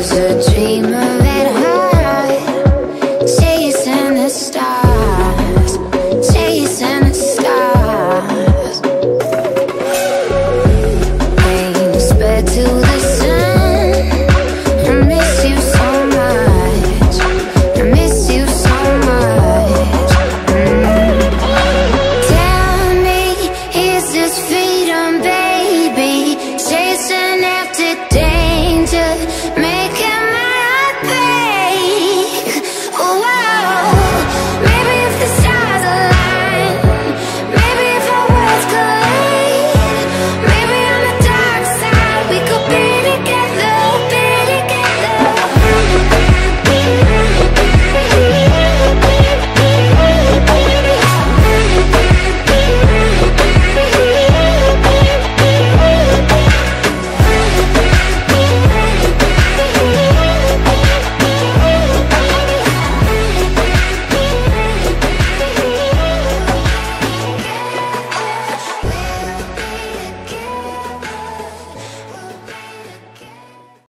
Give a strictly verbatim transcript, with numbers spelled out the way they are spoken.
was a dreamer at heart, chasing the stars, chasing the stars. Rain spread to the sun. I miss you so much, I miss you so much. mm. Tell me, is this freedom, baby?